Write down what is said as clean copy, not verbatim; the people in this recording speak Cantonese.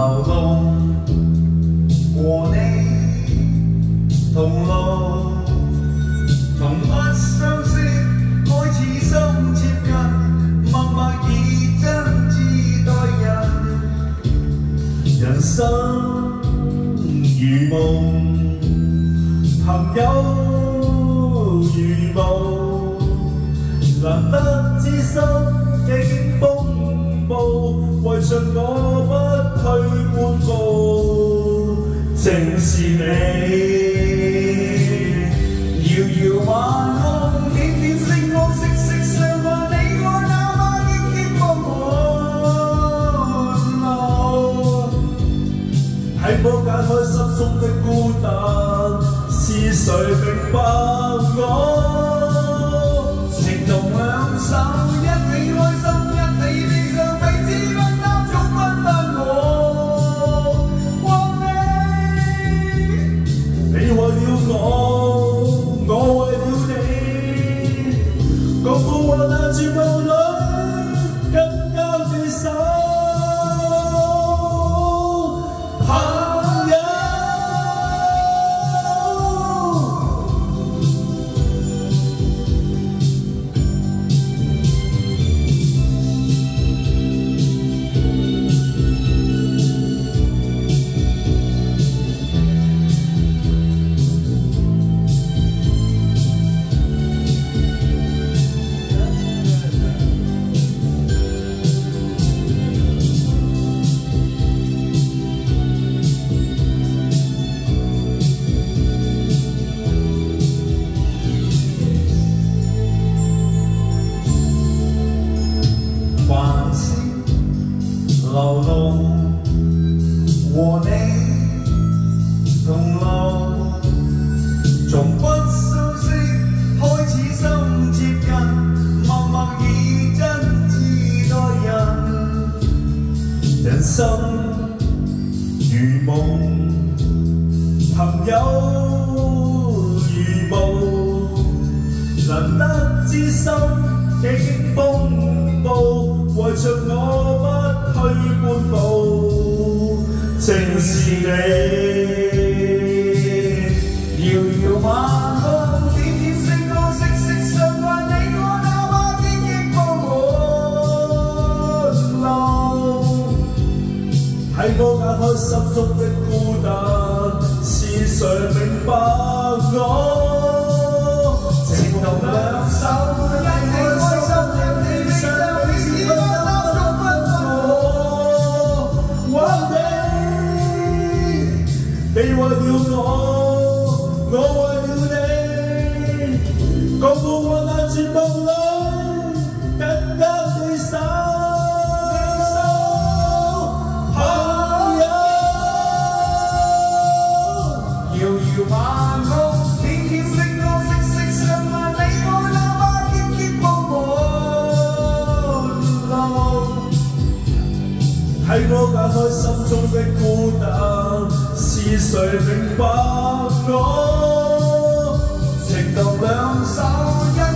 流動和你同路，從不相識開始心接近，默默以真摯待人。人生如夢，朋友如霧，難得知心經風暴，為着我不退半步。正是你，遙遙晚空，片片星光，息息相關，你我那麼熱烈過滿路。喺波解開心中的孤單，是誰明白我？情同兩手，一起開心，一起悲傷，彼此分擔，總分擔我和你。你為了我，我為了你，共赴患難絕路裏，更加攜手。流動和你同路，從不相識開始心接近，默默以真摯待人。人生如夢，朋友如霧，難得知心經風暴，為着我不退半步。正是你，遙遙晚空，片片星光，息息相關，你我那麼天益過滿路。喺我解開心中的孤單，是誰明白我？情同兩手，一起開心，一起悲傷，彼此分擔，總分擔我和你。你為了我，我為了你，共赴患難絕路裏，更加攜手。朋友，遙遙晚空，片片星光，息息相關，你我那麼熱烈過滿路。喺我解開心中的孤單，是誰明白我？情同兩手。